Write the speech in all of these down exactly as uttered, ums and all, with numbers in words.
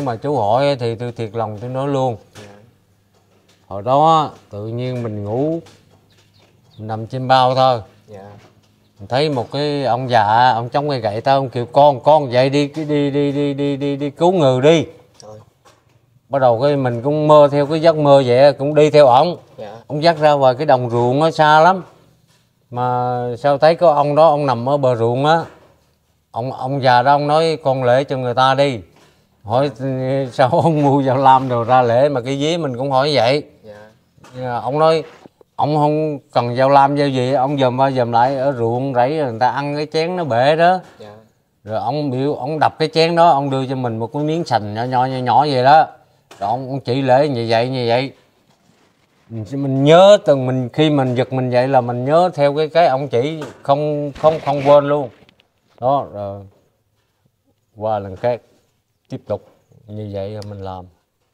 mà chú hỏi thì tôi thiệt lòng tôi nói luôn. Hồi đó tự nhiên mình ngủ mình nằm trên bao thôi. Mình thấy một cái ông già, ông chống cây gậy tới, ông kêu con con dậy đi đi đi đi đi đi đi, đi cứu người đi. Trời. Bắt đầu cái mình cũng mơ theo cái giấc mơ vậy, cũng đi theo ổng. Dạ. Ông dắt ra ngoài cái đồng ruộng nó xa lắm, mà sao thấy có ông đó, ông nằm ở bờ ruộng á. Ông ông già đó ông nói con lễ cho người ta đi. Hỏi sao ông mua dao lam đồ ra lễ, mà cái vía mình cũng hỏi vậy. Dạ. Ông nói ông không cần dao lam dao gì, ông dòm qua dòm lại ở ruộng rẫy người ta ăn cái chén nó bể đó. Dạ. Rồi ông biểu ông đập cái chén đó, ông đưa cho mình một cái miếng sành nhỏ nhỏ nhỏ nhỏ vậy đó. Rồi ông, ông chỉ lễ như vậy như vậy. Mình, mình nhớ từng mình khi mình giật mình vậy là mình nhớ theo cái cái ông chỉ, không không không quên luôn. Đó rồi qua lần khác tiếp tục như vậy mình làm.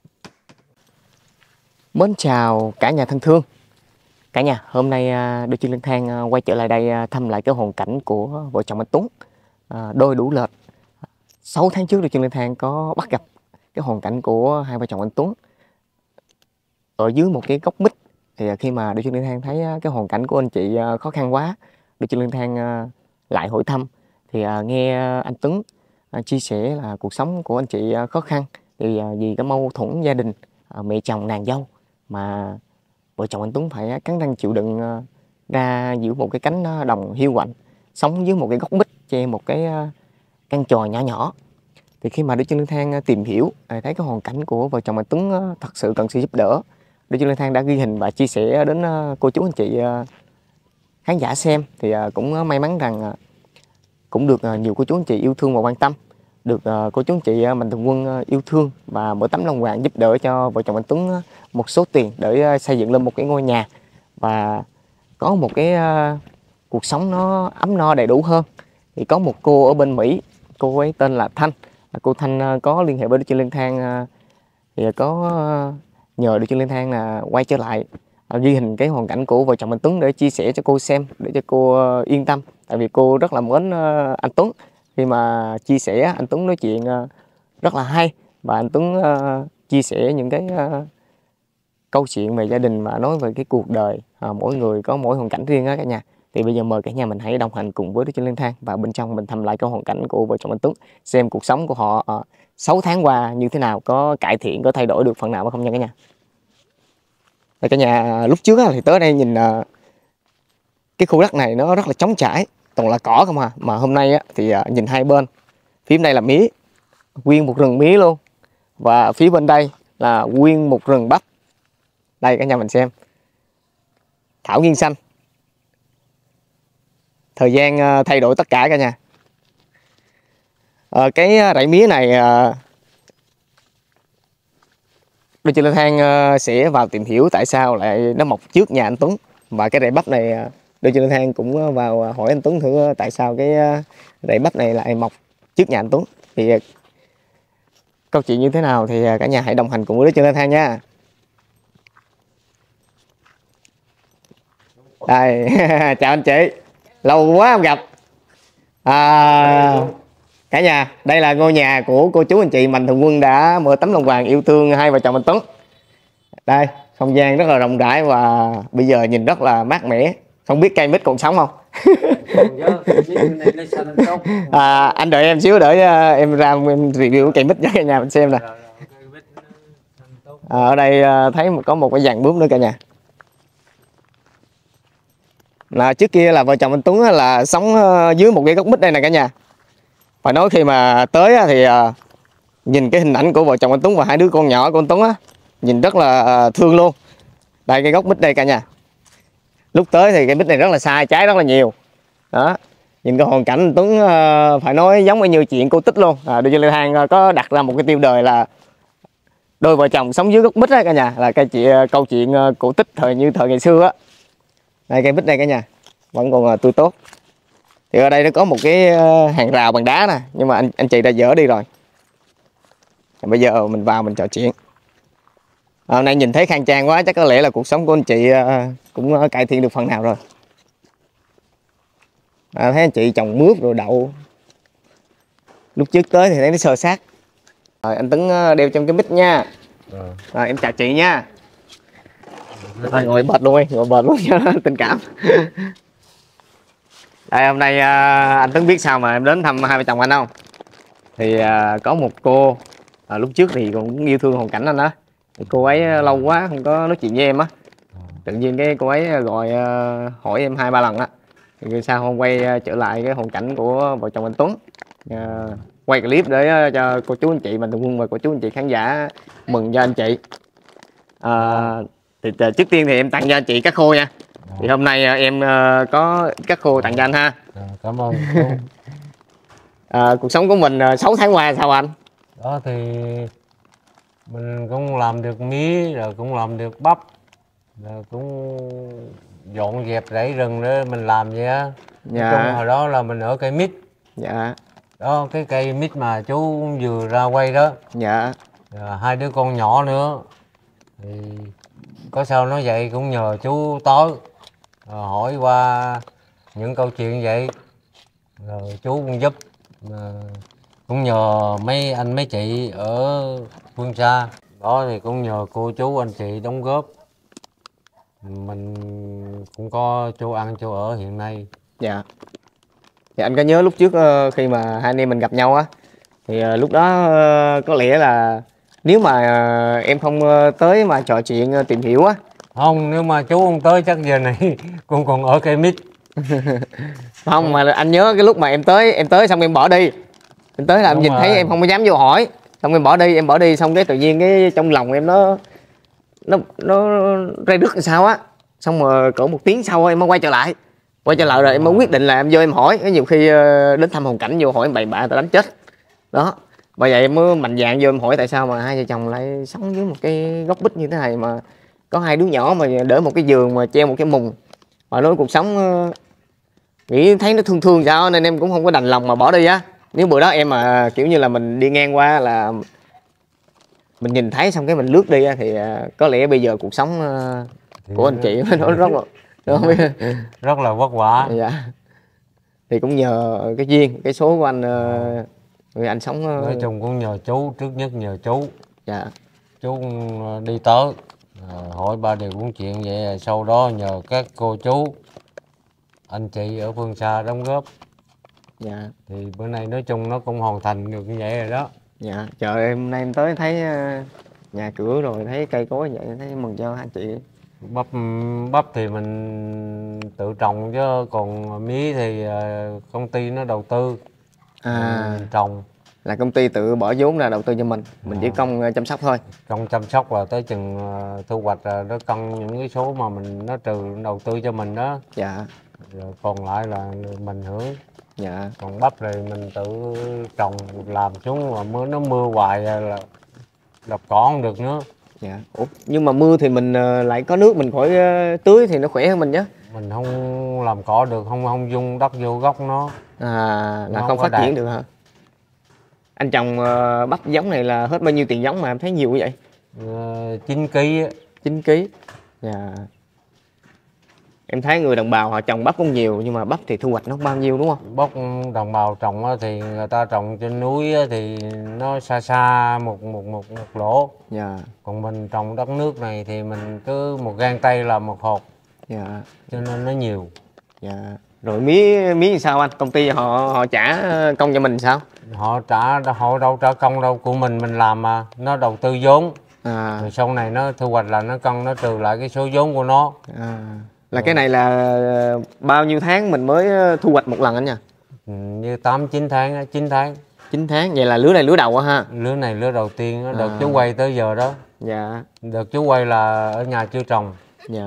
Mến chào cả nhà thân thương. Cả nhà, hôm nay Đôi Chân Linh Thang quay trở lại đây thăm lại cái hoàn cảnh của vợ chồng anh Tuấn, đôi đủ lệch. Sáu tháng trước Đôi Chân Linh Thang có bắt gặp cái hoàn cảnh của hai vợ chồng anh Tuấn ở dưới một cái gốc mít. Thì khi mà Đôi Chân Linh Thang thấy cái hoàn cảnh của anh chị khó khăn quá, Đôi Chân Linh Thang lại hỏi thăm. Thì nghe anh Tuấn chia sẻ là cuộc sống của anh chị khó khăn thì vì cái mâu thuẫn gia đình, mẹ chồng nàng dâu, mà vợ chồng anh Tuấn phải cắn răng chịu đựng ra giữa một cái cánh đồng hiu quạnh, sống dưới một cái gốc mít che một cái căn chòi nhỏ nhỏ. Thì khi mà Đôi Chân Linh Thang tìm hiểu, thấy cái hoàn cảnh của vợ chồng anh Tuấn thật sự cần sự giúp đỡ, Đôi Chân Linh Thang đã ghi hình và chia sẻ đến cô chú anh chị khán giả xem. Thì cũng may mắn rằng cũng được nhiều cô chú anh chị yêu thương và quan tâm, được cô chú anh chị Mạnh Thường Quân yêu thương và mở tấm lòng hoàng giúp đỡ cho vợ chồng anh Tuấn một số tiền để xây dựng lên một cái ngôi nhà và có một cái cuộc sống nó ấm no đầy đủ hơn. Thì có một cô ở bên Mỹ, cô ấy tên là Thanh. Cô Thanh có liên hệ với Đôi Chân Linh Thang, thì có nhờ Đôi Chân Linh Thang là quay trở lại ghi hình cái hoàn cảnh của vợ chồng anh Tuấn để chia sẻ cho cô xem, để cho cô yên tâm. Tại vì cô rất là mến anh Tuấn. Khi mà chia sẻ, anh Tuấn nói chuyện rất là hay, và anh Tuấn chia sẻ những cái câu chuyện về gia đình, mà nói về cái cuộc đời, mỗi người có mỗi hoàn cảnh riêng á cả nhà. Thì bây giờ mời cả nhà mình hãy đồng hành cùng với Đôi Chân Linh Thang và bên trong mình thăm lại cái hoàn cảnh của vợ chồng anh Tuấn, xem cuộc sống của họ sáu tháng qua như thế nào, có cải thiện, có thay đổi được phần nào hay không nha cả nhà. Đây cả nhà, lúc trước thì tới đây nhìn cái khu đất này nó rất là trống trải, toàn là cỏ không à. Mà hôm nay thì nhìn hai bên, phía bên đây là mía, nguyên một rừng mía luôn, và phía bên đây là nguyên một rừng bắp. Đây cả nhà mình xem, thảo nguyên xanh. Thời gian thay đổi tất cả cả nhà. À, cái rẫy mía này Đôi Chân Linh Thang sẽ vào tìm hiểu tại sao lại nó mọc trước nhà anh Tuấn. Và cái rẫy bắp này Đôi Chân Linh Thang cũng vào hỏi anh Tuấn thử tại sao cái rẫy bắp này lại mọc trước nhà anh Tuấn. Thì câu chuyện như thế nào thì cả nhà hãy đồng hành cùng với Đôi Chân Linh Thang nha. Đây, chào anh chị, lâu quá không gặp. À, cả nhà, đây là ngôi nhà của cô chú anh chị Mạnh Thường Quân đã mở tấm lòng vàng yêu thương hai vợ chồng anh Tuấn. Đây, không gian rất là rộng rãi và bây giờ nhìn rất là mát mẻ. Không biết cây mít còn sống không? À, anh đợi em xíu để em ra em review cây mít cho cả nhà mình xem nè. À, ở đây thấy có một cái dàn bướm nữa cả nhà. Là trước kia là vợ chồng anh Tuấn là sống dưới một cái gốc mít đây nè cả nhà. Phải nói khi mà tới thì nhìn cái hình ảnh của vợ chồng anh Tuấn và hai đứa con nhỏ của anh Tuấn á, nhìn rất là thương luôn. Đây cái gốc mít đây cả nhà. Lúc tới thì cái mít này rất là sai, trái rất là nhiều. Đó, nhìn cái hoàn cảnh anh Tuấn phải nói giống như chuyện cô Tích luôn. À, Đôi Chân Linh Thang có đặt ra một cái tiêu đề là đôi vợ chồng sống dưới gốc mít đó cả nhà, là cái chị câu chuyện cổ tích thời như thời ngày xưa á. Đây cây mít đây cả nhà, vẫn còn tươi tốt. Thì ở đây nó có một cái hàng rào bằng đá nè, nhưng mà anh anh chị đã dỡ đi rồi. Bây giờ mình vào mình trò chuyện. À, hôm nay nhìn thấy khang trang quá, chắc có lẽ là cuộc sống của anh chị cũng cải thiện được phần nào rồi. À, thấy anh chị trồng mướp rồi đậu. Lúc trước tới thì thấy nó sơ sát. Rồi anh Tuấn đeo trong cái mic nha. Rồi. Rồi em chào chị nha. Rồi, ngồi bệt luôn đi, ngồi bệt luôn cho nó tình cảm. Đây hôm nay anh Tuấn biết sao mà em đến thăm hai vợ chồng anh không? Thì có một cô à, lúc trước thì cũng yêu thương hoàn cảnh anh đó. Cô ấy lâu quá không có nói chuyện với em á. Tự nhiên cái cô ấy gọi hỏi em hai ba lần á. Thì sao không quay trở lại cái hoàn cảnh của vợ chồng anh Tuấn. À, quay clip để cho cô chú anh chị mình thường quân và cô chú anh chị khán giả mừng cho anh chị. À, thì trước tiên thì em tặng cho anh chị cá khô nha. Thì hôm nay em có cá khô tặng cho anh ha. À, cảm ơn. À, cuộc sống của mình sáu tháng qua sao anh? Đó thì mình cũng làm được mía, rồi cũng làm được bắp, rồi cũng dọn dẹp rẫy rừng để mình làm vậy á. Dạ. Nói chung hồi đó là mình ở cây mít. Dạ. Đó, cái cây mít mà chú vừa ra quay đó. Dạ. Rồi, hai đứa con nhỏ nữa. Thì có sao nói vậy cũng nhờ chú tối rồi hỏi qua những câu chuyện vậy. Rồi chú cũng giúp. Mà cũng nhờ mấy anh mấy chị ở phương xa. Đó thì cũng nhờ cô chú anh chị đóng góp. Mình cũng có chỗ ăn chỗ ở hiện nay. Dạ. Thì anh có nhớ lúc trước khi mà hai anh em mình gặp nhau á, thì lúc đó có lẽ là nếu mà em không tới mà trò chuyện tìm hiểu á. Không, nếu mà chú không tới chắc giờ này cũng còn ở cây mít. Không, mà anh nhớ cái lúc mà em tới em tới xong em bỏ đi. Em tới là em nhìn thấy em không có dám vô hỏi. Xong em bỏ đi, em bỏ đi xong cái tự nhiên cái trong lòng em nó nó nó ray rứt làm sao á. Xong rồi cỡ một tiếng sau em mới quay trở lại. Quay trở lại rồi em mới quyết định là em vô em hỏi. Nhiều khi đến thăm hoàn cảnh vô hỏi em bậy bạ tao đánh chết. Đó. Bởi vậy em mới mạnh dạn vô em hỏi tại sao mà hai vợ chồng lại sống dưới một cái góc bích như thế này, mà có hai đứa nhỏ mà đỡ một cái giường mà treo một cái mùng. Mà nói cuộc sống nghĩ thấy nó thương thương sao nên em cũng không có đành lòng mà bỏ đi á. Nếu bữa đó em mà kiểu như là mình đi ngang qua là mình nhìn thấy xong cái mình lướt đi thì có lẽ bây giờ cuộc sống của anh chị nó rất là nó rất là vất vả. Dạ. Thì cũng nhờ cái duyên cái số của anh người anh sống. Nói chung cũng nhờ chú, trước nhất nhờ chú. Dạ. Chú đi tới hỏi ba điều bốn chuyện vậy, sau đó nhờ các cô chú anh chị ở phương xa đóng góp. Dạ. Thì bữa nay nói chung nó cũng hoàn thành được như vậy rồi đó. Dạ. Trời em nay em tới thấy nhà cửa rồi thấy cây cối vậy thấy mừng cho anh chị. Bắp bắp thì mình tự trồng chứ còn mía thì công ty nó đầu tư. À, mình trồng. Là công ty tự bỏ vốn ra đầu tư cho mình, mình à. chỉ công chăm sóc thôi. Công chăm sóc là tới chừng thu hoạch là nó cân những cái số mà mình nó trừ đầu tư cho mình đó. Dạ. Rồi còn lại là mình hưởng. Dạ. Còn bắp thì mình tự trồng làm xuống mà mưa nó mưa hoài là đập cỏ không được nữa. Dạ. Ủa, nhưng mà mưa thì mình lại có nước mình khỏi tưới thì nó khỏe hơn mình chứ. Mình không làm cỏ được, không không dung đất vô gốc nó. À, là không, không phát triển được hả? Anh trồng uh, bắp giống này là hết bao nhiêu tiền giống mà em thấy nhiều như vậy? Uh, chín ký á. chín ký. Dạ. Em thấy người đồng bào họ trồng bắp cũng nhiều nhưng mà bắp thì thu hoạch nó bao nhiêu đúng không? Bắp đồng bào trồng thì người ta trồng trên núi thì nó xa xa một một một một lỗ. Dạ. Còn mình trồng đất nước này thì mình cứ một gang tay là một hột. Dạ. Cho nên nó nhiều. Dạ. Rồi mía mía thì sao anh? Công ty họ họ trả công cho mình sao? Họ trả họ đâu trả công đâu, của mình mình làm mà nó đầu tư vốn. À. Rồi sau này nó thu hoạch là nó cân nó trừ lại cái số vốn của nó. À. Là rồi. Cái này là bao nhiêu tháng mình mới thu hoạch một lần anh nha? Ừ, như tám chín tháng, chín tháng. chín tháng, vậy là lứa này lứa đầu á ha? Lứa này lứa đầu tiên đó, đợt à. chú quay tới giờ đó. Dạ. Đợt chú quay là ở nhà chưa trồng. Dạ.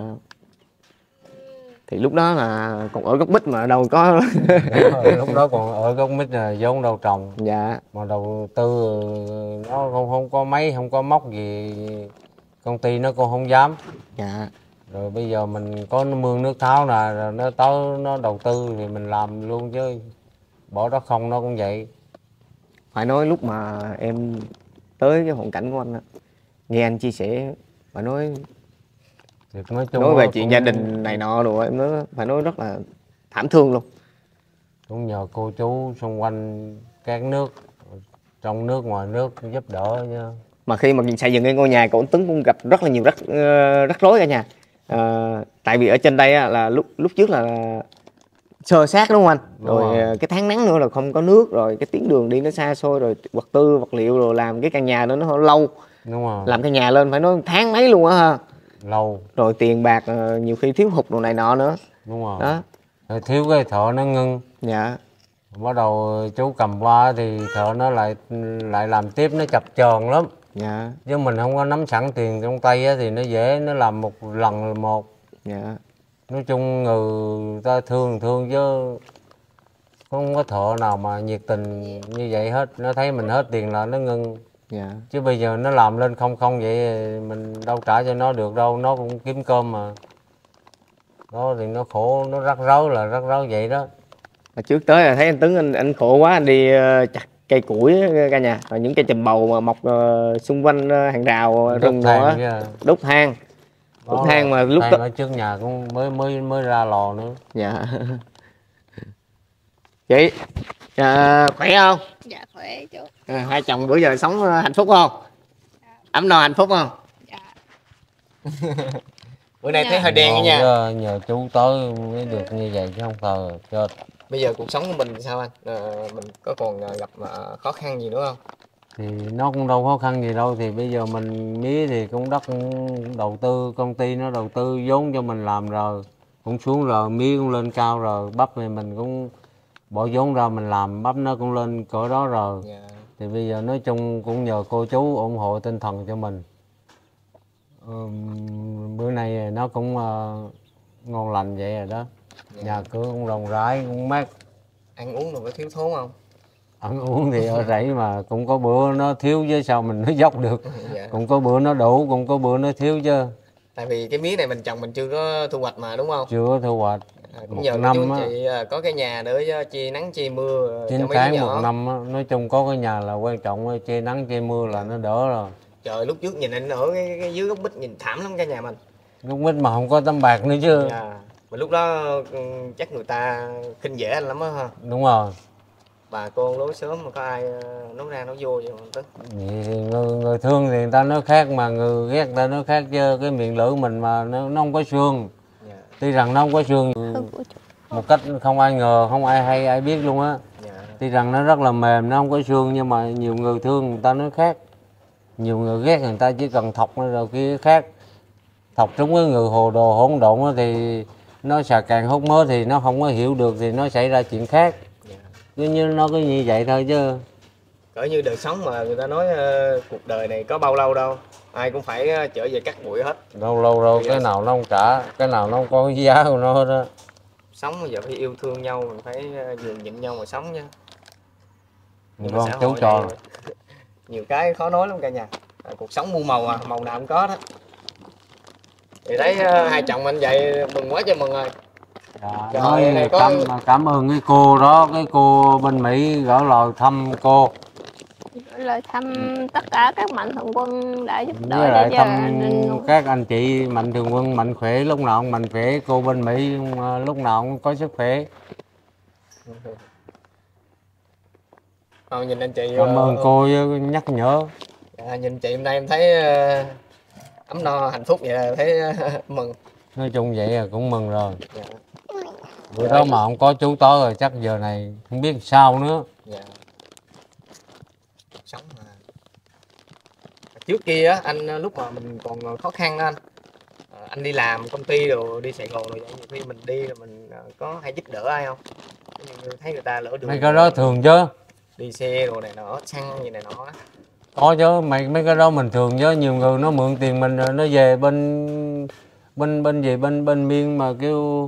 Thì lúc đó là còn ở gốc mít mà đâu có. Lúc đó còn ở gốc mít là vốn đâu trồng. Dạ. Mà đầu tư nó không không có máy, không có móc gì, công ty nó cũng không dám. Dạ. Rồi bây giờ mình có mương nước tháo nè, rồi nó tới nó đầu tư thì mình làm luôn chứ bỏ đó không nó cũng vậy. Phải nói lúc mà em tới cái hoàn cảnh của anh á, nghe anh chia sẻ phải nói nói, chung nói về cũng, chuyện gia đình này nọ rồi em nói phải nói rất là thảm thương luôn. Cũng nhờ cô chú xung quanh các nước trong nước ngoài nước giúp đỡ chứ. Mà khi mà xây dựng cái ngôi nhà của anh Tuấn cũng gặp rất là nhiều rắc uh, rắc rối cả nhà. Uh, tại vì ở trên đây á, là lúc lúc trước là sơ sát đúng không anh? Rồi, rồi cái tháng nắng nữa là không có nước, rồi cái tuyến đường đi nó xa xôi, rồi vật tư vật liệu rồi làm cái căn nhà đó nó lâu. Đúng rồi. Làm căn nhà lên phải nói tháng mấy luôn á ha. Lâu. Rồi tiền bạc uh, nhiều khi thiếu hụt đồ này nọ nữa. Đúng rồi. Đó. Rồi thiếu cái thợ nó ngưng. Dạ. Bắt đầu chú cầm qua thì thợ nó lại lại làm tiếp, nó chập chờn lắm. Dạ. Chứ mình không có nắm sẵn tiền trong tay á, thì nó dễ, nó làm một lần một. Dạ. Nói chung người ta thương thương chứ không có thợ nào mà nhiệt tình như vậy hết. Nó thấy mình hết tiền là nó ngưng. Dạ. Chứ bây giờ nó làm lên không không vậy mình đâu trả cho nó được đâu, nó cũng kiếm cơm mà. Đó thì nó khổ, nó rắc rối là rắc rối vậy đó. Mà trước tới là thấy anh Tuấn anh, anh khổ quá, anh đi uh, chặt cây củi cả nhà, rồi những cây chùm bầu mà mọc uh, xung quanh uh, hàng rào rừng nữa, đốt than, đốt than mà lúc đó ở trước nhà cũng mới mới mới ra lò nữa. Dạ. Chị à, khỏe không? Dạ khỏe chú. À, hai chồng bữa giờ sống hạnh phúc không? Dạ. Ấm no hạnh phúc không? Dạ. Bữa nay thấy hơi đen nha. Nhờ, nhờ chú tới mới được như vậy chứ không thờ chết. Bây giờ cuộc sống của mình sao anh? À, mình có còn gặp khó khăn gì nữa không? Thì nó cũng đâu khó khăn gì đâu. Thì bây giờ mình mía thì cũng đất cũng đầu tư, công ty nó đầu tư vốn cho mình làm rồi, cũng xuống rồi, mía cũng lên cao rồi, bắp thì mình cũng bỏ vốn ra mình làm, bắp nó cũng lên cỡ đó rồi. Yeah. Thì bây giờ nói chung cũng nhờ cô chú ủng hộ tinh thần cho mình. Ừ, bữa nay nó cũng uh, ngon lành vậy rồi đó. Yeah. Nhà cửa cũng rộng rãi, cũng mát. Ăn uống rồi có thiếu thốn không? Ăn uống thì ở rẫy mà cũng có bữa nó thiếu chứ sao mình nó dốc được. Dạ. Cũng có bữa nó đủ, cũng có bữa nó thiếu chứ. Tại vì cái mía này mình trồng mình chưa có thu hoạch mà đúng không? Chưa có thu hoạch. À, cũng một nhờ năm chú chị có cái nhà để che nắng che mưa chín tháng một năm á. Nói chung có cái nhà là quan trọng, che nắng che mưa là nó đỡ rồi. Trời, lúc trước nhìn anh ở cái, cái dưới gốc bích nhìn thảm lắm cả nhà mình. Gốc bích mà không có tấm bạc nữa chứ. Dạ. Mà lúc đó chắc người ta khinh dễ anh lắm á ha. Đúng rồi. Bà con lối sớm mà có ai nấu ra nấu vô vậy không Tức? Vậy thì người, người thương thì người ta nói khác, mà người ghét người ta nói khác chứ. Cái miệng lưỡi mình mà nó, nó không có xương. Yeah. Tuy rằng nó không có xương một cách không ai ngờ, không ai hay ai biết luôn á. Yeah. Tuy rằng nó rất là mềm, nó không có xương, nhưng mà nhiều người thương người ta nói khác. Nhiều người ghét người ta chỉ cần thọc nó rồi kia khác. Thọc trúng cái người hồ đồ hỗn độn thì nó xà càng hút mớ thì nó không có hiểu được thì nó xảy ra chuyện khác. Cứ như nó cứ như vậy thôi chứ. Cỡ như đời sống mà người ta nói uh, cuộc đời này có bao lâu đâu, ai cũng phải uh, trở về cắt bụi hết. Đâu lâu đâu, cái nào nó không trả, cái nào nó không có cái giá của nó hết đó. Sống bây giờ phải yêu thương nhau, mình phải uh, nhường nhịn nhau mà sống nha. Vâng, chú cho. Nhiều cái khó nói lắm cả nhà. À, cuộc sống muôn màu à, màu nào cũng có đó. Thì thấy uh, hai chồng anh vậy mừng quá cho mừng rồi. Dạ, nói này có... cảm, cảm ơn cái cô đó, cái cô bên Mỹ gửi lời thăm cô. Gửi lời thăm tất cả các mạnh thường quân đã giúp đỡ. Với lại thăm anh... các anh chị mạnh thường quân mạnh khỏe, lúc nào cũng mạnh khỏe. Cô bên Mỹ lúc nào cũng có sức khỏe. Ờ, nhìn anh chị cảm ơn uh... cô nhắc nhở. À, nhìn chị hôm nay em thấy uh, ấm no hạnh phúc vậy, thấy uh, mừng. Nói chung vậy là cũng mừng rồi. Dạ. Bữa đó mà không có chú tới rồi chắc giờ này không biết sao nữa. Dạ. Sống mà. Trước kia á, anh lúc mà mình còn khó khăn đó anh, anh đi làm công ty rồi đi Sài Gòn rồi vậy, nhiều khi mình đi rồi mình có hay giúp đỡ ai không? Thấy người ta lỡ đường. Mấy cái đó thường chứ. Đi xe rồi này nọ, xăng gì này nọ. Có chứ, mấy mấy cái đó mình thường chứ. Nhiều người nó mượn tiền mình rồi nó về bên bên bên gì bên bên miên mà kêu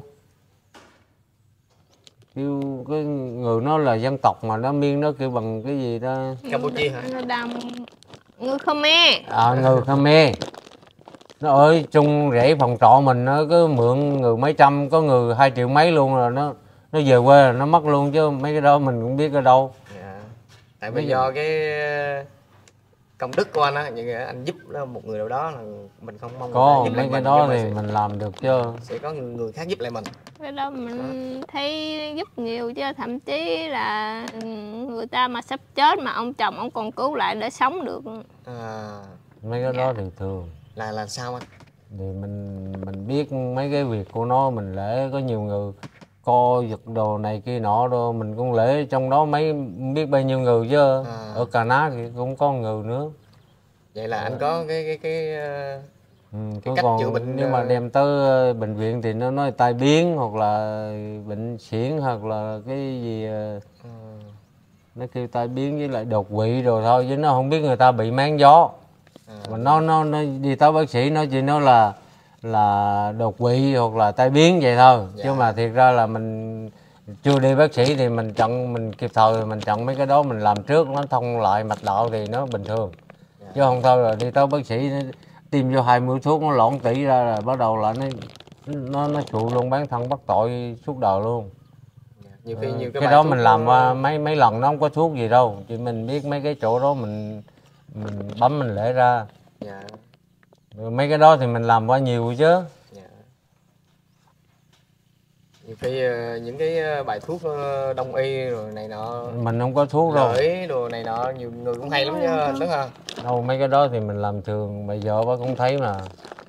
kêu cái người nó là dân tộc mà nó miên nó kêu bằng cái gì đó. Campuchia hả? Nó đam người Khmer. À, người Khmer. Nó ở chung rễ phòng trọ mình nó cứ mượn người mấy trăm, có người hai triệu mấy luôn, rồi nó nó về quê là nó mất luôn chứ mấy cái đó mình cũng biết ở đâu. Dạ. Tại vì do cái công đức của anh á, những anh giúp một người nào đó là mình không mong có giúp mấy cái mình, đó thì sẽ, mình làm được chứ. sẽ có người khác giúp lại mình. Cái đó mình đó. Thấy giúp nhiều chứ, thậm chí là người ta mà sắp chết mà ông chồng ông còn cứu lại để sống được. À, mấy cái dạ. đó thì thường là là sao anh? Thì mình mình biết mấy cái việc của nó, mình lễ có nhiều người co giật đồ này kia nọ đâu, mình cũng lễ trong đó mấy biết bao nhiêu người chứ. À. Ở Cà Ná thì cũng có người nữa. Vậy là à. anh có cái cái cái, ừ, cái cách còn chữa bệnh. Nếu mà đem tới bệnh viện thì nó nói tai biến hoặc là bệnh sỉn hoặc là cái gì à. Nó kêu tai biến với lại đột quỵ rồi thôi, chứ nó không biết người ta bị máng gió. À, mà nó nó nó đi tới bác sĩ nó chỉ nói là là đột quỵ hoặc là tai biến vậy thôi. Dạ. Chứ mà thiệt ra là mình chưa đi bác sĩ thì mình chặn, mình kịp thời mình chặn mấy cái đó, mình làm trước nó thông lại mạch đạo thì nó bình thường. Dạ. Chứ không thôi là đi tới bác sĩ tiêm vô hai mươi thuốc nó loãng tỉ ra là bắt đầu là nó nó nó trụ luôn, bán thân bắt tội suốt đời luôn. Nhiều khi, nhiều cái, cái đó mình làm qua mấy mấy lần nó không có thuốc gì đâu, chỉ mình biết mấy cái chỗ đó mình mình bấm mình lễ ra. Dạ. Rồi mấy cái đó thì mình làm qua nhiều chứ. Dạ. Nhiều khi những cái bài thuốc đông y rồi này nọ mình không có thuốc đâu, lợi đồ này nọ nhiều người cũng hay lắm chứ đúng không? Đâu mấy cái đó thì mình làm thường, bây giờ bác cũng thấy mà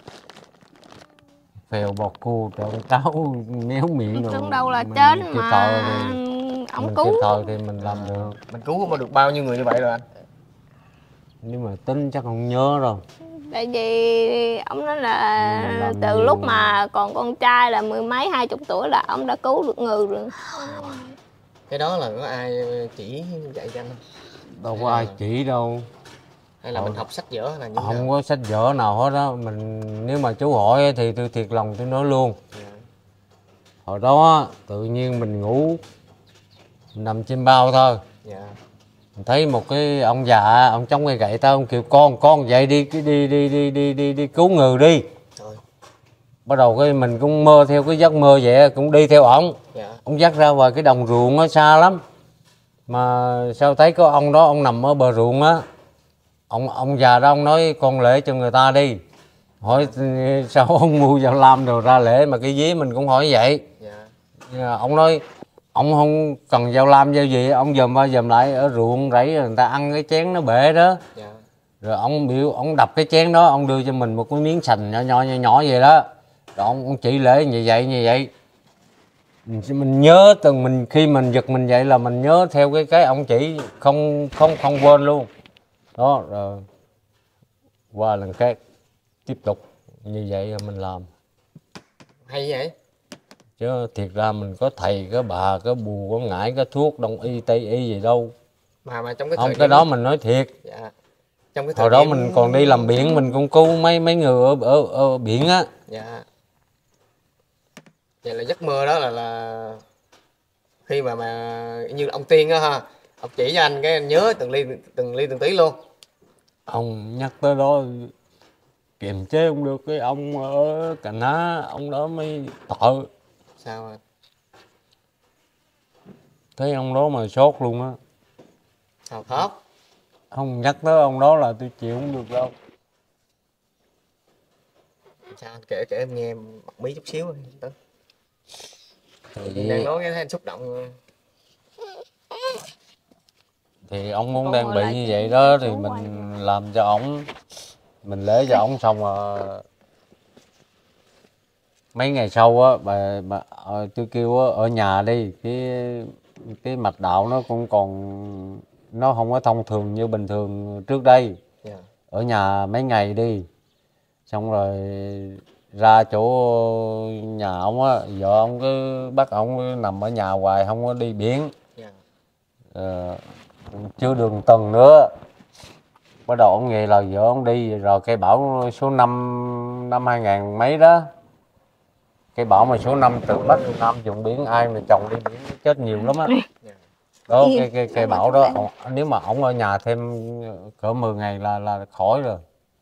phèo bọt cu trộn táo méo miệng rồi tưởng đâu là chết mà ông cứu kịp thời thì mình làm được. Mình cứu mà được bao nhiêu người như vậy rồi anh? Nhưng mà tính chắc không nhớ đâu. Tại vì ông nói là từ lúc mà còn con trai là mười mấy hai chục tuổi là ông đã cứu được người rồi. Cái đó là có ai chỉ dạy cho anh không? Đâu có ai chỉ đâu. Hay là Ồ. mình học sách vở là như không nào? Có sách vở nào hết đó. Mình nếu mà chú hỏi thì tôi thiệt lòng tôi nói luôn. Yeah. Hồi đó tự nhiên mình ngủ nằm trên bao thôi. Yeah. Mình thấy một cái ông già, ông chống cây gậy tao, ông kêu con con dậy đi đi đi đi đi đi đi, đi cứu người đi. Rồi. Bắt đầu cái mình cũng mơ theo cái giấc mơ vậy, cũng đi theo ổng. Yeah. Ông dắt ra ngoài cái đồng ruộng nó xa lắm. Mà sao thấy có ông đó, ông nằm ở bờ ruộng á. Ông ông già đó ông nói con lễ cho người ta đi. Hỏi sao ông mua dao lam rồi ra lễ, mà cái vía mình cũng hỏi vậy. Yeah. Ông nói ông không cần dao lam dao gì, ông dòm qua dòm lại ở ruộng rẫy người ta ăn cái chén nó bể đó. Yeah. Rồi ông biểu ông đập cái chén đó, ông đưa cho mình một cái miếng sành nhỏ nhỏ nhỏ nhỏ vậy đó. Rồi ông, ông chỉ lễ như vậy như vậy. Mình, mình nhớ từng mình khi mình giật mình vậy là mình nhớ theo cái cái ông chỉ, không không không quên luôn. Đó rồi qua lần khác tiếp tục như vậy là mình làm. Hay vậy. Chứ thiệt ra mình có thầy, có bà, có bùa, có ngải, có thuốc đông y, tây y gì đâu. Mà mà trong cái không thời cái điểm... đó mình nói thiệt. Dạ. Trong cái thời hồi đó điểm... mình còn đi làm biển, mình cũng cứu mấy mấy người ở ở, ở biển á. Dạ. Vậy là giấc mơ đó là là khi mà mà như ông Tiên á ha, ông chỉ cho anh cái anh nhớ từng ly từng ly từng tí luôn. Ông nhắc tới đó kiềm chế không được, cái ông ở Cà Ná ông đó mới tội. Sao anh? Thấy ông đó mà sốt luôn á. Sao khóc? Không nhắc tới ông đó là tôi chịu không được đâu. Sao anh kể kể em nghe bật mí chút xíu thôi. Thì... đang nói cái thấy anh xúc động. Thì ông muốn đang bị như vậy đó thì mình làm cho ổng, mình lễ cho ổng xong rồi mấy ngày sau á bà, bà tôi kêu á, ở nhà đi, cái cái mạch đạo nó cũng còn, nó không có thông thường như bình thường trước đây. Yeah. Ở nhà mấy ngày đi, xong rồi ra chỗ nhà ông á, vợ ông cứ bắt ông nằm ở nhà hoài, không có đi biển. Yeah. Ờ, chưa đường tuần nữa bắt đầu ông nghe lời vợ ông đi rồi, cây bão số năm năm hai ngàn mấy đó, cây bão mà số năm từ Bắc Nam vùng biển, ai mà chồng đi biển chết nhiều lắm á. Đó cây cây cây bão đó, nếu mà ổng ở nhà thêm cỡ mười ngày là là khỏi rồi.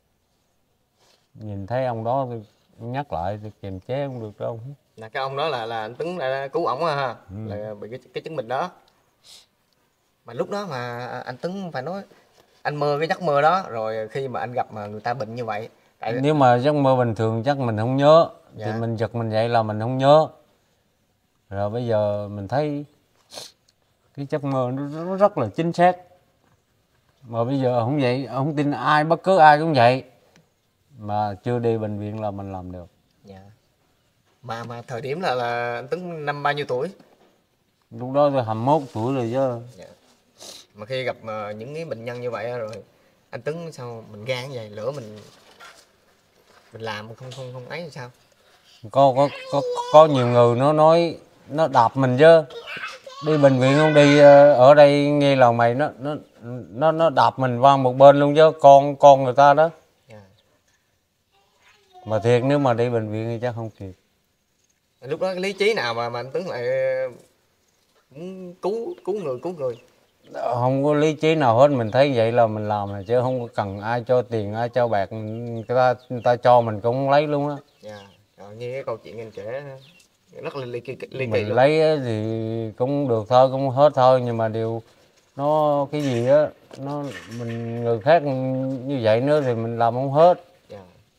Nhìn thấy ông đó nhắc lại thì kiềm chế không được đâu. Là cái ông đó là là anh Tuấn đã cứu ổng ha. Ừ. Là bị cái, cái chứng bệnh đó. Mà lúc đó mà anh Tuấn phải nói anh mơ cái giấc mơ đó rồi khi mà anh gặp mà người ta bệnh như vậy. Tại... Nếu mà giấc mơ bình thường chắc mình không nhớ. Dạ. Thì mình giật mình dậy là mình không nhớ. Rồi bây giờ mình thấy cái giấc mơ nó rất là chính xác. Mà bây giờ không vậy, không tin ai, bất cứ ai cũng vậy. Mà chưa đi bệnh viện là mình làm được. Dạ. Mà mà thời điểm là là anh Tuấn năm bao nhiêu tuổi? Lúc đó tôi hai mươi mốt tuổi rồi chứ. Dạ. Mà khi gặp uh, những cái bệnh nhân như vậy rồi anh Tuấn sao mình gan vậy, lỡ mình mình làm không không không ấy thì sao? Có có có có nhiều người nó nói nó đạp mình chứ. Đi bệnh viện không đi, ở đây nghe là mày nó nó nó nó đạp mình qua một bên luôn chứ, con con người ta đó. Yeah. Mà thiệt nếu mà đi bệnh viện thì chắc không kịp. Lúc đó cái lý trí nào mà mà anh Tuấn lại muốn cứu cứu người cứu người? Không có lý trí nào hết, mình thấy vậy là mình làm rồi chứ không có cần ai cho tiền ai cho bạc, người ta người ta cho mình cũng không lấy luôn á. Dạ. Rồi, như cái câu chuyện anh kể rất là ly kỳ, ly kỳ mình luôn. Lấy thì cũng được thôi, cũng hết thôi, nhưng mà điều nó cái gì á, nó mình người khác như vậy nữa thì mình làm không hết. Yeah.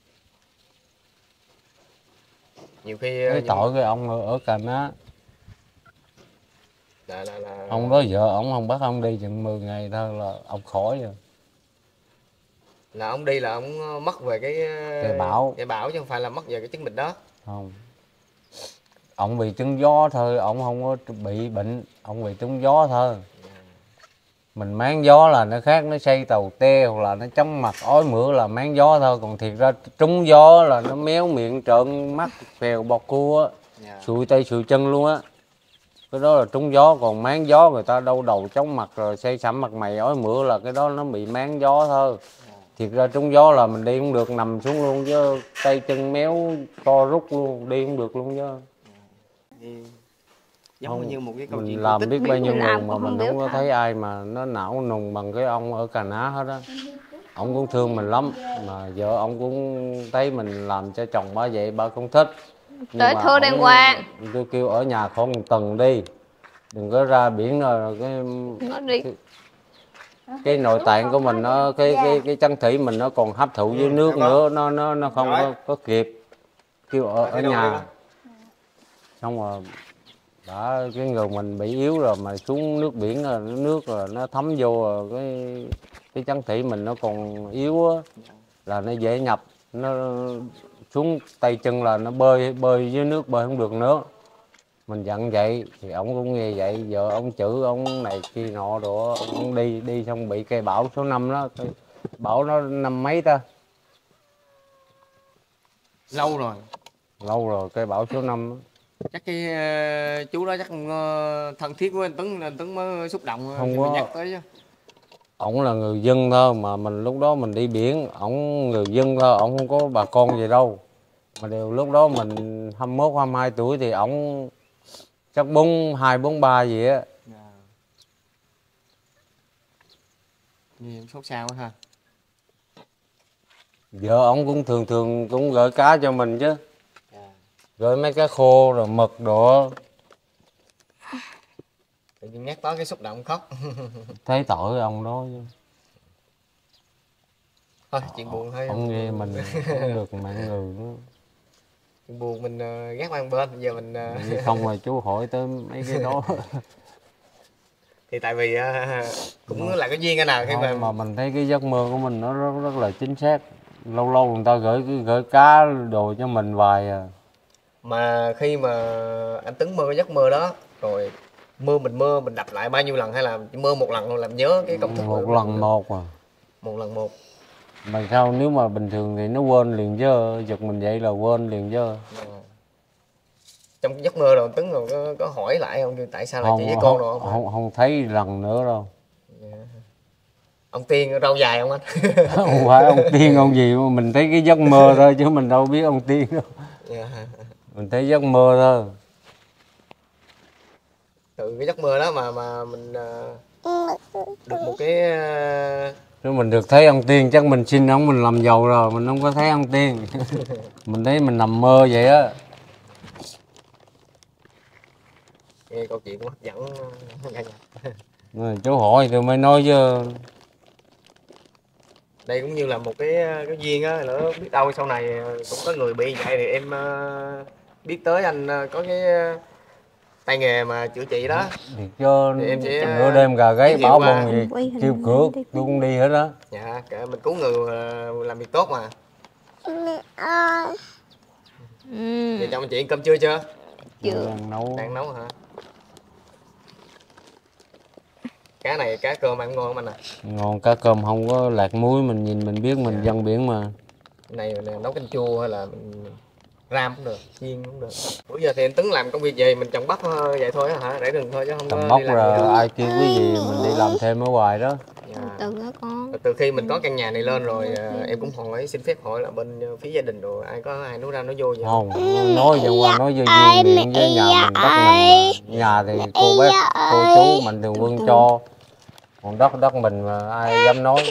Nhiều khi cái những... tội cái ông ở, ở Cà Ná là, là, là... ông đó vợ ông không bắt ông đi chừng mười ngày thôi là ông khỏi rồi. Là ông đi là ông mất về cái cái bảo cái bảo chứ không phải là mất về cái chứng bệnh đó. Không, ông bị trúng gió thôi, ông không có bị bệnh, ông bị trúng gió thôi. Mình máng gió là nó khác, nó xây tàu te hoặc là nó chóng mặt ói mửa là máng gió thôi, còn thiệt ra trúng gió là nó méo miệng trợn mắt phèo bọt cua á, yeah. Sụi tay sụi chân luôn á, cái đó là trúng gió. Còn máng gió người ta đau đầu chóng mặt rồi xây sẩm mặt mày ói mửa là cái đó nó bị máng gió thôi. Yeah. Thiệt ra trúng gió là mình đi không được, nằm xuống luôn chứ, tay chân méo co rút luôn, đi không được luôn chứ. Yeah. Giống không, như một cái câu mình chuyện làm biết bao nhiêu người mà mình không có thấy ai mà nó não nùng bằng cái ông ở Cà Ná hết á. Ông cũng thương mình lắm, mà vợ ông cũng thấy mình làm cho chồng bà vậy bà không thích. Tới thưa đàng hoàng. Tôi kêu ở nhà khoảng một tuần đi, đừng có ra biển rồi cái cái, cái nội tạng của mình nó cái cái cái chân thủy mình nó còn hấp thụ dưới nước nữa, nó nó nó không có, có kịp. Kêu ở ở nhà xong rồi đã cái người mình bị yếu rồi mà xuống nước biển rồi nước rồi nó thấm vô rồi cái cái chân thủy mình nó còn yếu á, là nó dễ nhập, nó xuống tay chân là nó bơi bơi dưới nước bơi không được nữa. Mình dặn vậy thì ông cũng nghe vậy, vợ ông chữ ông này kia nọ đồ, ông đi đi xong bị cây bão số năm đó, cây bão nó năm mấy ta, lâu rồi lâu rồi cây bão số năm đó. Chắc cái uh, chú đó chắc uh, thân thiết với anh Tuấn, anh Tuấn mới xúc động không thì có mình nhắc tới chứ. Ổng là người dân thôi, mà mình lúc đó mình đi biển, ổng người dân thôi, ổng không có bà con gì đâu. Mà đều lúc đó mình hai mươi mốt, hai mươi hai tuổi thì ổng chắc bốn hai, bốn ba gì á. Nhiều sốt sao quá ha. Vợ ổng cũng thường thường cũng gửi cá cho mình chứ. Gửi mấy cá khô rồi mực đồ. Tự nhiên nhắc tới cái xúc động khóc. Thấy tội ông đó chứ. Thôi chuyện buồn thôi. Ông nghe mình không được mạng người nữa. Chuyện buồn mình uh, gác qua bên, giờ mình uh... không mà chú hỏi tới mấy cái đó. Thì tại vì uh, cũng nó là cái duyên cái nào khi mà mà mình thấy cái giấc mơ của mình nó rất, rất là chính xác. Lâu lâu người ta gửi gửi cá đồ cho mình vài à. Mà khi mà anh Tuấn mơ cái giấc mơ đó rồi mơ mình mơ mình đọc lại bao nhiêu lần hay là chỉ mơ một lần thôi làm nhớ cái công thức? Một lần một à. Một lần một. Mà sao nếu mà bình thường thì nó quên liền chứ, giật mình vậy là quên liền chứ. À. Trong giấc mơ rồi Tuấn rồi có, có hỏi lại không, tại sao lại không, chị với không, con rồi không? Không, không thấy lần nữa đâu. Yeah. Ông Tiên râu dài không anh? Không phải ông Tiên ông gì mà mình thấy cái giấc mơ thôi chứ mình đâu biết ông Tiên đâu. Yeah. Mình thấy giấc mơ thôi. Từ cái giấc mơ đó mà mà mình uh, được một cái uh... nếu mình được thấy ông Tiên chắc mình xin ông mình làm giàu rồi, mình không có thấy ông Tiên. Mình thấy mình nằm mơ vậy á. Nghe câu chuyện cũng hấp dẫn. Chú hỏi tôi mới nói chứ. đây cũng như là một cái cái duyên á, nữa biết đâu sau này cũng có người bị vậy thì em uh, biết tới anh uh, có cái uh, tay nghề mà chữa trị đó thì cho thì em sẽ nửa đêm gà gáy bảo bông gì kêu cửa tôi cũng đi hết đó. Dạ kệ mình cứu người uh, làm việc tốt mà. Ừ. Vậy chồng anh chị ăn cơm trưa chưa? Chưa. Đang nấu. Đang nấu hả? Cá này cá cơm ăn ngon không anh à? Ngon, cá cơm không có lạc muối, mình nhìn mình biết mình dân biển mà. Cái này là nấu canh chua hay là mình ram cũng được, chiên cũng được. Bữa giờ thì anh Tấn làm công việc gì mình trồng bắp vậy thôi hả? Rải rừng thôi chứ không trồng có bắp rồi ai kêu cái gì mình đi làm thêm ở ngoài đó. Dạ. Từ đó con. Từ khi mình có căn nhà này lên rồi em cũng hỏi xin phép hỏi là bên phía gia đình rồi ai có ai nói ra nói vô vậy không? Nói cho qua nói vô vui miệng với nhà mình đất mình, nhà thì cô bác cô chú mình thường quân cho, còn đất đất mình mà ai dám nói.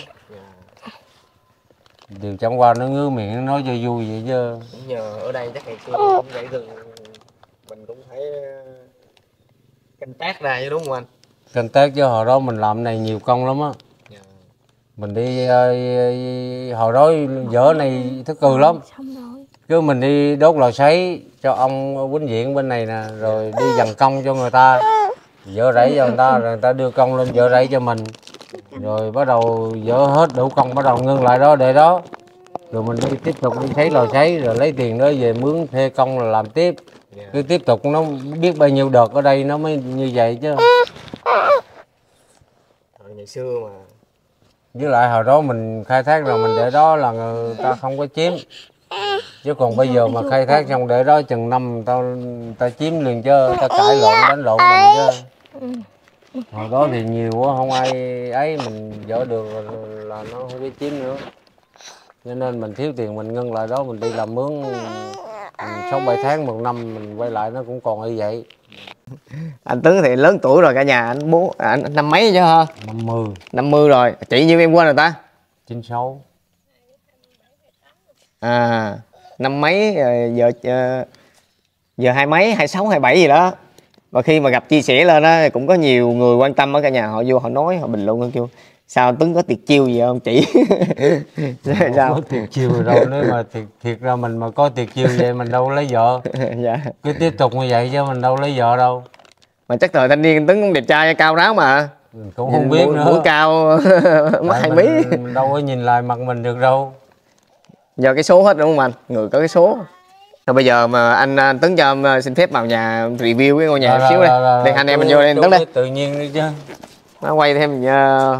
Điều chẳng qua nó ngứa miệng nói cho vui vậy chứ. Cũng nhờ ở đây chắc ngày xưa cũng gãy rừng mình cũng phải canh tác ra chứ đúng không anh? Canh tác chứ hồi đó mình làm này nhiều công lắm á. Yeah. Mình đi uh, hồi đó dở này thức cừ lắm. Cứ mình đi đốt lò sấy cho ông Quýnh Diện bên này nè, rồi đi dằn công cho người ta, dỡ rẫy cho người ta, rồi người ta đưa công lên dỡ rẫy cho mình, rồi bắt đầu dỡ hết đủ công bắt đầu ngưng lại đó để đó, rồi mình đi tiếp tục đi sấy lò sấy rồi lấy tiền đó về mướn thuê công là làm tiếp. Cứ tiếp tục nó biết bao nhiêu đợt ở đây nó mới như vậy chứ. Hồi ngày xưa mà Với lại hồi đó mình khai thác rồi mình để đó là người ta không có chiếm, chứ còn bây giờ mà khai thác xong để đó chừng năm người ta, người ta chiếm liền chứ, ta cãi lộn đánh lộn mình chứ. Hồi đó thì nhiều quá không ai ấy, mình dỡ được là nó không biết chiếm nữa, cho nên mình thiếu tiền mình ngưng lại đó, mình đi làm mướn sáu bảy tháng một năm mình quay lại nó cũng còn như vậy. Anh Tứ thì lớn tuổi rồi cả nhà, anh bố anh năm mấy chứ ha? năm mươi. năm mươi rồi, chị nhiêu em quên rồi ta? chín sáu. À, năm mấy giờ giờ hai mấy, hai sáu, hai bảy gì đó. Và khi mà gặp chia sẻ lên á cũng có nhiều người quan tâm ở cả nhà, họ vô họ nói, họ bình luận kêu sao Tuấn có tiệt chiêu gì không chị? Không sao? có tiệt chiêu đâu, nếu mà thiệt, thiệt ra mình mà có tiệt chiêu vậy mình đâu lấy vợ. Dạ. Cứ tiếp tục như vậy chứ mình đâu lấy vợ đâu. Mà chắc thời thanh niên Tuấn cũng đẹp trai cao ráo mà. Mình cũng không biết mũi, nữa. Mũi cao mắt hai mí. Mình đâu có nhìn lại mặt mình được đâu. Giờ cái số hết đúng không anh? Người có cái số. Rồi bây giờ mà anh, anh Tấn cho em xin phép vào nhà review cái ngôi nhà một xíu đây. Để anh em mình vô đây Tấn đây. Tự nhiên đi chứ. Nó quay thêm uh,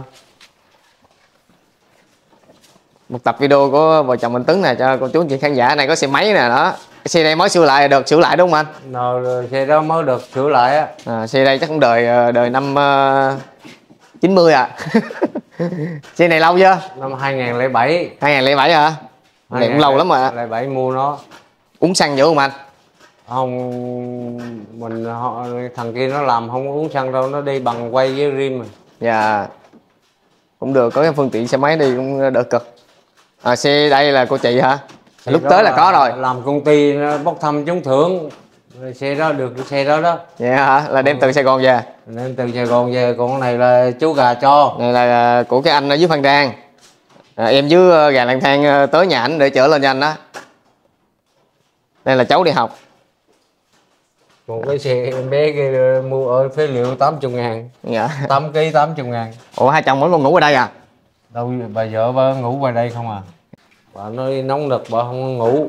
một tập video của vợ chồng anh Tấn này cho cô chú chị khán giả này, có xe máy nè đó. Cái xe này mới sửa lại, được sửa lại đúng không anh? Rồi xe đó mới được sửa lại á. À, xe đây chắc cũng đời đời năm uh, chín mươi à. Xe này lâu chưa? Năm hai nghìn lẻ bảy. hai nghìn lẻ bảy hả? Này cũng lâu lắm rồi. lẻ bảy mua nó. Uống xăng dữ không anh? Không, mình họ, thằng kia nó làm không uống xăng đâu, nó đi bằng quay với rim mà. Dạ. Cũng được, có cái phương tiện xe máy đi cũng đỡ cực. À, xe đây là cô chị hả? Xe lúc tới là, là có rồi. Làm công ty nó bốc thăm trúng thưởng. Xe đó được cái xe đó đó. Vậy yeah, hả? Là đem từ Sài Gòn về. Đem từ Sài Gòn về, còn cái này là chú gà cho. Này là của cái anh ở dưới Phan Rang. À, em dưới gà lang thang tới nhà ảnh để chở lên cho anh đó. Đây là cháu đi học. Một cái xe em bé kia mua ở phế liệu tám mươi ngàn. Dạ. tám ký tám mươi ngàn. Ủa hai chồng vẫn còn ngủ ở đây à? Đâu bà vợ bà ngủ ngoài đây không à. Bà nói nóng nực bà không ngủ.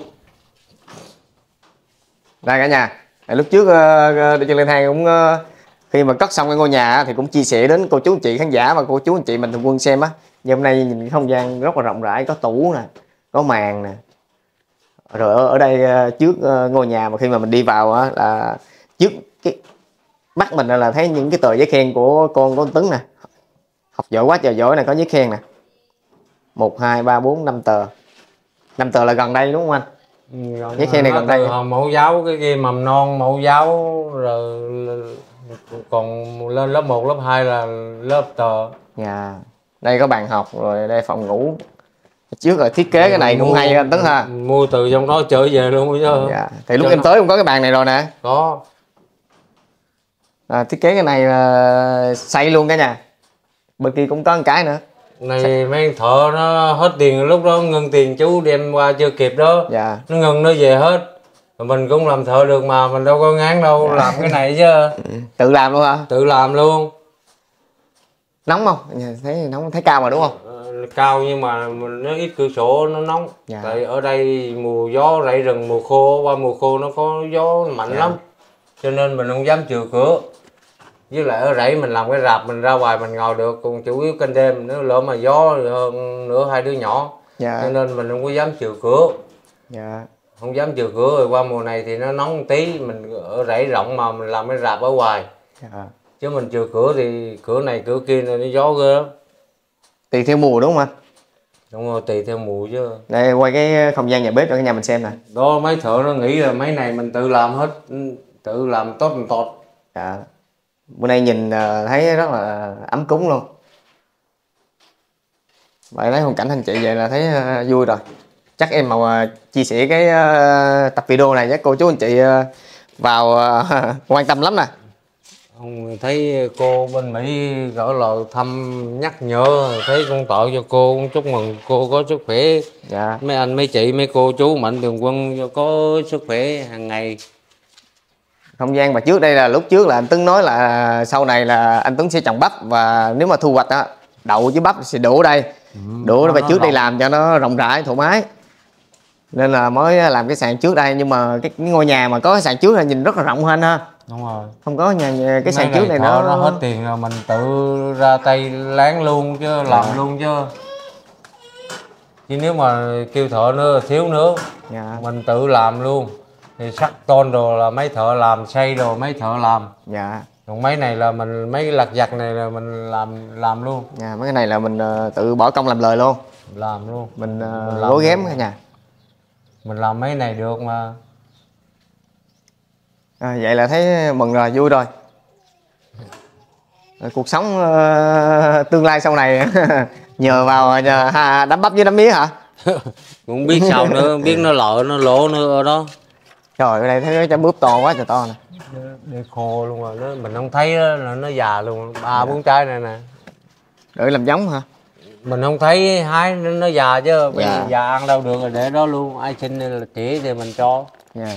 Đây cả nhà. Lúc trước uh, đi trên lang thang cũng uh, khi mà cất xong cái ngôi nhà thì cũng chia sẻ đến cô chú anh chị khán giả và cô chú anh chị mình thường quân xem á. Nhưng hôm nay nhìn không gian rất là rộng rãi, có tủ nè, có màn nè. Rồi ở, ở đây uh, trước uh, ngôi nhà mà khi mà mình đi vào á là trước cái mắt mình là thấy những cái tờ giấy khen của con của anh Tấn nè. Học giỏi quá trời giỏi này, có giấy khen nè. một, hai, ba, bốn, năm tờ. năm tờ là gần đây đúng không anh? Ừ, giấy khen này gần đây. Mẫu giáo cái kia mầm non, mẫu giáo rồi còn lên lớp một, lớp hai là lớp tờ. Dạ. Đây có bàn học rồi đây phòng ngủ. Trước rồi thiết kế cái này cũng mua, hay anh Tấn ha. Mua từ trong đó trở về luôn chứ. Dạ. Thì lúc em tới cũng có cái bàn này rồi nè. Có. À, thiết kế cái này uh, xây luôn cả nhà. Bên kia cũng có một cái nữa. này mấy thợ nó hết tiền lúc đó ngưng tiền chú đem qua chưa kịp đó. Dạ. Nó ngưng nó về hết. Rồi mình cũng làm thợ được mà mình đâu có ngán đâu. Dạ. Làm cái này chứ. Tự làm luôn hả? Tự làm luôn. Nóng không? Thấy nóng, thấy cao mà đúng không? Ờ, cao nhưng mà nó ít cửa sổ nó nóng. Dạ. Tại ở đây mùa gió rẫy rừng mùa khô, qua mùa khô nó có gió mạnh. Dạ. Lắm. Cho nên mình không dám chừa cửa. Với lại ở rẫy mình làm cái rạp mình ra ngoài mình ngồi được, còn chủ yếu canh đêm nếu lỡ mà gió hơn nữa hai đứa nhỏ. Dạ. Cho nên mình không có dám chừa cửa. Dạ. Không dám chừa cửa. Rồi qua mùa này thì nó nóng một tí, mình ở rẫy rộng mà mình làm cái rạp ở ngoài. Dạ. Chứ mình chừa cửa thì cửa này cửa kia nó gió ghê lắm. Tùy theo mùa đúng không anh? Đúng rồi, tùy theo mùa chứ. Đây quay cái không gian nhà bếp cho cả nhà mình xem nè. Đó mấy thợ nó nghĩ là mấy này mình tự làm hết, tự làm tốt mình tốt. Dạ. Bữa nay nhìn thấy rất là ấm cúng luôn. Vậy thấy hoàn cảnh anh chị vậy là thấy vui rồi. Chắc em mà chia sẻ cái tập video này chắc cô chú anh chị vào quan tâm lắm nè. Ông thấy cô bên Mỹ gửi lời thăm nhắc nhở, thấy con tội cho cô, cũng chúc mừng cô có sức khỏe. Dạ. Mấy anh mấy chị mấy cô chú Mạnh Thường Quân cho có sức khỏe hàng ngày. Không gian mà trước đây là lúc trước là anh Tuấn nói là sau này là anh Tuấn sẽ trồng bắp, và nếu mà thu hoạch á đậu với bắp sẽ đổ ở đây. Ừ, đổ và trước đây làm cho nó rộng rãi thoải mái, nên là mới làm cái sàn trước đây. Nhưng mà cái ngôi nhà mà có cái sàn trước là nhìn rất là rộng hơn ha. Đúng rồi. Không có nhà, nhà cái sàn trước này nó nó... nó hết tiền rồi mình tự ra tay láng luôn chứ. Dạ. Làm luôn chứ. Chứ nếu mà kêu thợ nữa thiếu nữa. Dạ. Mình tự làm luôn thì sắt tôn đồ là mấy thợ làm, xây đồ mấy thợ làm. Dạ. Còn mấy này là mình, mấy cái lặt vặt này là mình làm làm luôn. Dạ, mấy cái này là mình uh, tự bỏ công làm lời luôn. Làm luôn. Mình, uh, mình gối ghém cả nhà. Mình làm mấy này được mà. À, vậy là thấy mừng rồi, vui rồi. Cuộc sống uh, tương lai sau này nhờ vào nhờ, ha, đám bắp với đám mía hả? Cũng biết sao nữa, biết nó lợi nó lỗ nữa ở đó. Trời, ở đây thấy cái trái bướp to quá trời to nè. Để khô luôn rồi, nó, mình không thấy đó, là nó già luôn, ba bốn trái này nè. Để làm giống hả? Mình không thấy hái nó, nó già chứ, bây dạ. Già ăn đâu được rồi để đó luôn, ai xin là chỉ thì mình cho. Dạ.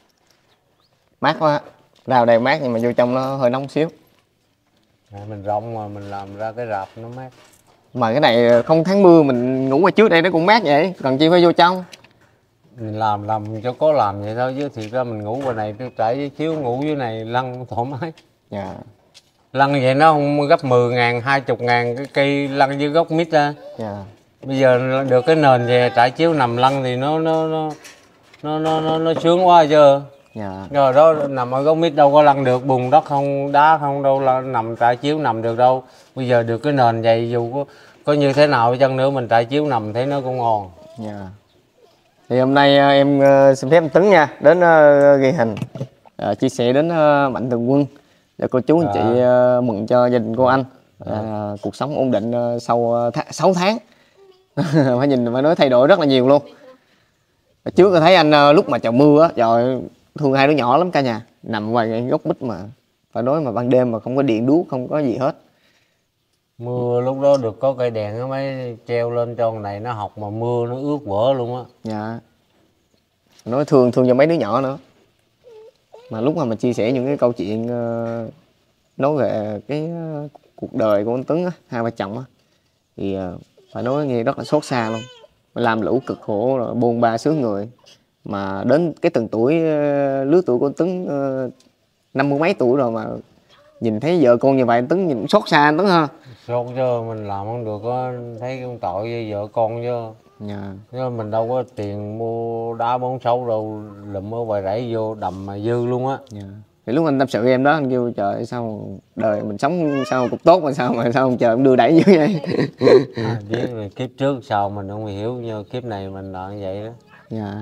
Mát quá, rau đây mát nhưng mà vô trong nó hơi nóng xíu. À, mình rộng mà mình làm ra cái rạp nó mát. Mà cái này không tháng mưa mình ngủ ở trước đây nó cũng mát vậy, cần chi phải vô trong. Mình làm làm cho có làm vậy thôi chứ thiệt ra mình ngủ ngoài này tôi trải chiếu ngủ dưới này lăn thoải mái. Dạ. Lăn vậy nó không gấp mười ngàn, hai mươi ngàn cái cây lăn dưới gốc mít ra. Dạ. Bây giờ được cái nền về trải chiếu nằm lăn thì nó nó nó nó nó nó, nó sướng quá chưa. Dạ. Rồi đó nằm ở gốc mít đâu có lăn được, bùn đất không, đá không đâu là nằm trải chiếu nằm được đâu. Bây giờ được cái nền vậy dù có có như thế nào chăng nữa mình trải chiếu nằm thấy nó cũng ngon. Dạ. Thì hôm nay em xin phép anh Tuấn nha đến ghi hình uh, chia sẻ đến uh, Mạnh Thường Quân để cô chú anh chị uh, mừng cho gia đình cô anh uh, cuộc sống ổn định uh, sau th sáu tháng. Phải nhìn phải nói thay đổi rất là nhiều luôn. Trước tôi thấy anh uh, lúc mà trời mưa á, trời thương hai đứa nhỏ lắm cả nhà, nằm ngoài cái gốc mít mà phải nói mà ban đêm mà không có điện đuốc không có gì hết. Mưa lúc đó được có cây đèn nó mới treo lên cho này nó học mà mưa nó ướt vỡ luôn á. Dạ. Nói thương thương cho mấy đứa nhỏ nữa. Mà lúc mà mình chia sẻ những cái câu chuyện uh, nói về cái uh, cuộc đời của anh Tuấn á, hai vợ chồng á, thì uh, phải nói nghe rất là xót xa luôn. Mình làm lũ cực khổ rồi bôn ba xứ người, mà đến cái từng tuổi uh, lứa tuổi của anh Tuấn uh, năm mươi mấy tuổi rồi mà nhìn thấy vợ con như vậy anh Tuấn nhìn cũng xót xa anh Tuấn ha. Xót chứ mình làm không được á, thấy con tội với vợ con chứ. Dạ. Chứ mình đâu có tiền mua đá bóng xấu đâu, lụm ở ngoài rẫy vô đầm mà dư luôn á. Dạ. Thì lúc anh tâm sự em đó anh kêu trời sao đời mình sống sao cục tốt mà sao mà sao không trời đưa đẩy như vậy. À, biết rồi kiếp trước sao mình không hiểu, như kiếp này mình là như vậy đó. Dạ.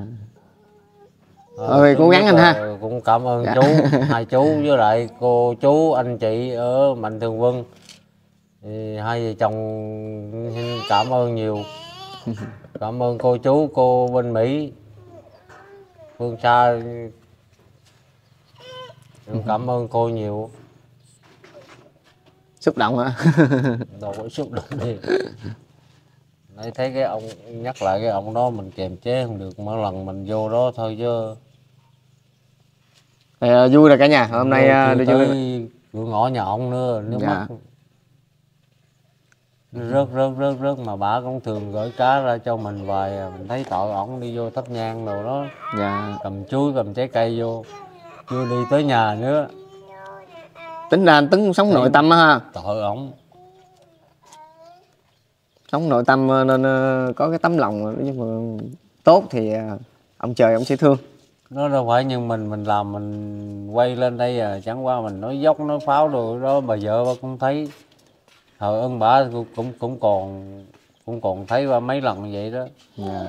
Thôi cố gắng anh ha. Cũng cảm ơn dạ. Chú, hai chú với lại cô chú anh chị ở Mạnh Thường Quân. Thì hai vợ chồng xin cảm ơn nhiều. Cảm ơn cô chú, cô bên Mỹ, phương xa. Cảm ơn cô nhiều. Xúc động hả? Đâu có xúc động đi. Thấy thấy cái ông nhắc lại cái ông đó mình kiềm chế không được, mỗi lần mình vô đó thôi chứ. Thì, uh, vui rồi cả nhà, hôm nay uh, đi đưa tới chương... cửa ngõ nhà ông nữa, nước dạ. mắt rớt rớt rớt rớt mà bà cũng thường gửi cá ra cho mình vài, mình thấy tội ổng đi vô thắp nhang đồ đó. Dạ. Cầm chuối cầm trái cây vô, chưa đi tới nhà nữa. Tính ra anh Tuấn sống nội tâm á ha. Tội ổng. Sống nội tâm nên có cái tấm lòng nhưng mà tốt thì ông trời ông sẽ thương. Nó đâu phải như mình mình làm mình quay lên đây à, chẳng qua mình nói dốc nói pháo đồ đó, bà vợ bà cũng thấy. Thời ơn bà cũng cũng cũng còn cũng còn thấy qua mấy lần vậy đó. Yeah.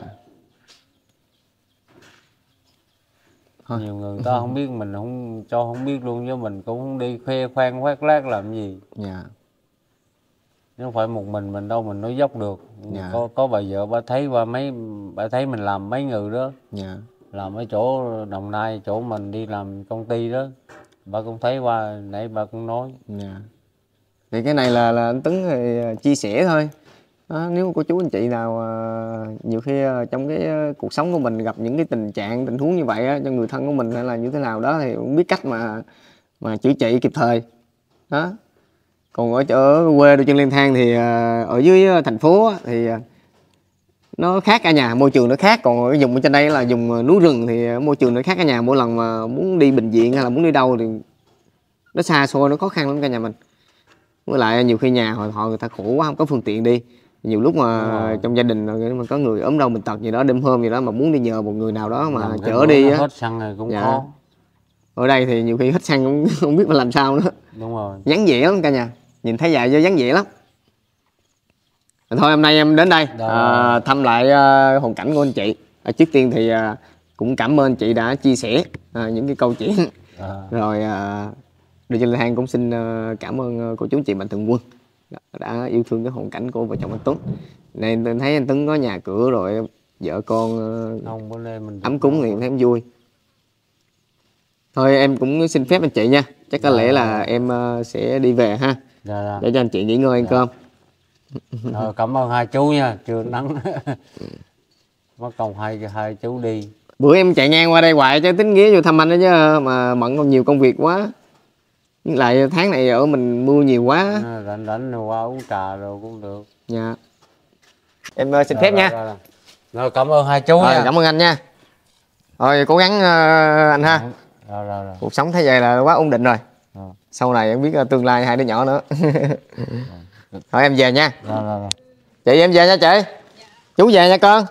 Nhiều người ta không biết, mình không cho không biết luôn, chứ mình cũng không đi khoe khoang khoác lác làm gì. Yeah. Chứ không phải một mình mình đâu mình nói dốc được. Yeah. Có có bà vợ bà thấy qua mấy, bà thấy mình làm mấy người đó. Yeah. Làm ở chỗ Đồng Nai, chỗ mình đi làm công ty đó, bà cũng thấy qua, nãy bà cũng nói. Yeah. Thì cái này là là anh Tuấn thì chia sẻ thôi. Đó, nếu cô chú anh chị nào uh, nhiều khi uh, trong cái uh, cuộc sống của mình gặp những cái tình trạng tình huống như vậy á, cho người thân của mình hay là như thế nào đó thì cũng biết cách mà mà chữa trị kịp thời đó. Còn ở chỗ quê đôi chân lang thang thì uh, ở dưới thành phố á, thì uh, nó khác cả nhà, môi trường nó khác. Còn ở vùng ở trên đây là vùng núi rừng thì môi trường nó khác cả nhà. Mỗi lần mà muốn đi bệnh viện hay là muốn đi đâu thì nó xa xôi, nó khó khăn lắm cả nhà mình. Với lại nhiều khi nhà họ, họ người ta khổ quá không có phương tiện đi. Nhiều lúc mà ừ. trong gia đình mà có người ốm đau bệnh tật gì đó, đêm hôm gì đó mà muốn đi nhờ một người nào đó mà làm chở đi á, hết xăng này cũng dạ. khó. Ở đây thì nhiều khi hết xăng cũng không biết mà làm sao nữa. Đúng rồi. Vắng vẻ lắm cả nhà, nhìn thấy vậy cho vắng vẻ lắm. Thôi hôm nay em đến đây à, thăm lại uh, hoàn cảnh của anh chị. À, trước tiên thì uh, cũng cảm ơn chị đã chia sẻ uh, những cái câu chuyện. À. Rồi uh, Đôi chân lang thang cũng xin uh, cảm ơn uh, cô chú chị mạnh thường quân đã yêu thương cái hoàn cảnh của vợ chồng anh Tuấn. Nên tôi thấy anh Tuấn có nhà cửa rồi, vợ con uh, Không, bữa nay mình ấm cúng thì em thấy em vui. Thôi em cũng xin phép anh chị nha. Chắc có lẽ là em uh, sẽ đi về ha. Dạ, dạ. Để cho anh chị nghỉ ngơi ăn dạ. cơm. Rồi, cảm ơn hai chú nha, chưa nắng. Mất công hai hai chú đi. Bữa em chạy ngang qua đây hoài cho tính ghé vô thăm anh đó chứ mà bận còn nhiều công việc quá. Với lại tháng này ở mình mưa nhiều quá. À, rảnh rảnh rồi qua uống trà rồi cũng được. Dạ. Em uh, xin rồi, phép rồi, nha. Rồi, rồi. Rồi cảm ơn hai chú rồi, nha. Cảm ơn anh nha. Rồi cố gắng uh, anh ha. Rồi, rồi, rồi. Cuộc sống thế vậy là quá ổn định rồi. Rồi. Sau này em biết uh, tương lai hai đứa nhỏ nữa. Thôi em về nha. Rồi, rồi, rồi. Chị em về nha chị. Dạ. Chú về nha con.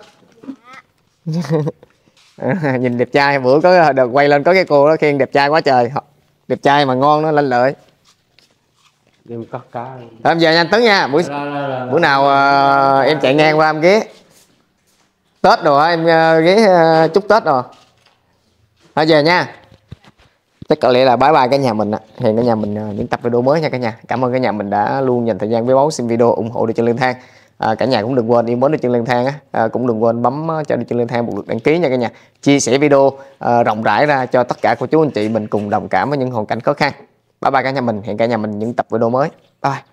Dạ. Nhìn đẹp trai, bữa có đợt quay lên có cái cô đó khen đẹp trai quá trời. Đẹp trai mà ngon nó lanh lợi. Đêm cắt cá. Thôi em về nha anh Tấn nha. Bữa, rồi, rồi, rồi, bữa nào uh, em chạy ngang qua em ghé. Tết rồi em uh, ghé uh, chúc Tết rồi. Thôi về nha. Chắc có lẽ là bye bye cả nhà mình ạ. Hẹn cả nhà mình uh, những tập video mới nha cả nhà. Cảm ơn cả nhà mình đã luôn dành thời gian quý báu xem video ủng hộ Đôi chân lang thang. À, cả nhà cũng đừng quên yêu mến Đôi chân lang thang á, à, cũng đừng quên bấm cho Đôi chân lang thang một lượt đăng ký nha cả nhà. Chia sẻ video à, rộng rãi ra cho tất cả cô chú anh chị mình cùng đồng cảm với những hoàn cảnh khó khăn. Bye bye cả nhà mình, hẹn cả nhà mình những tập video mới. Bye bye.